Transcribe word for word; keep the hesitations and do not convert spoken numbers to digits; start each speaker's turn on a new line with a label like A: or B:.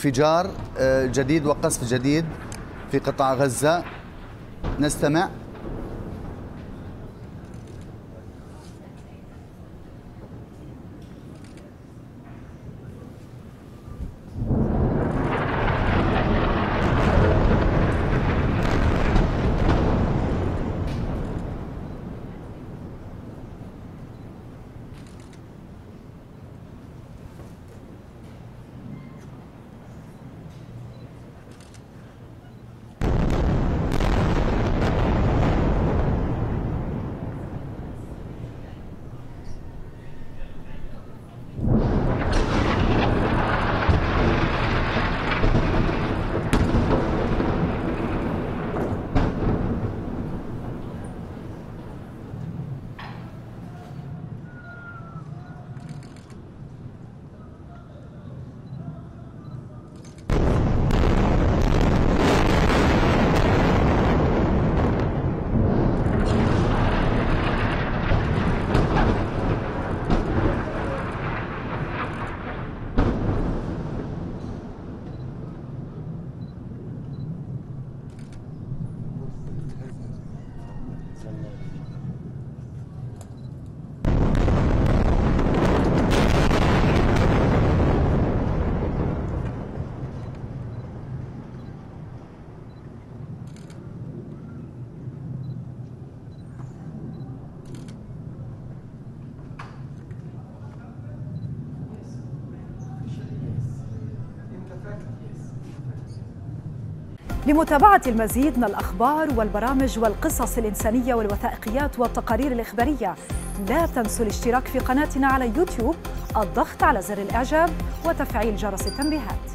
A: انفجار جديد وقصف جديد في قطاع غزة. نستمع.
B: لمتابعة المزيد من الأخبار والبرامج والقصص الإنسانية والوثائقيات والتقارير الإخبارية، لا تنسوا الاشتراك في قناتنا على يوتيوب، الضغط على زر الإعجاب وتفعيل جرس التنبيهات.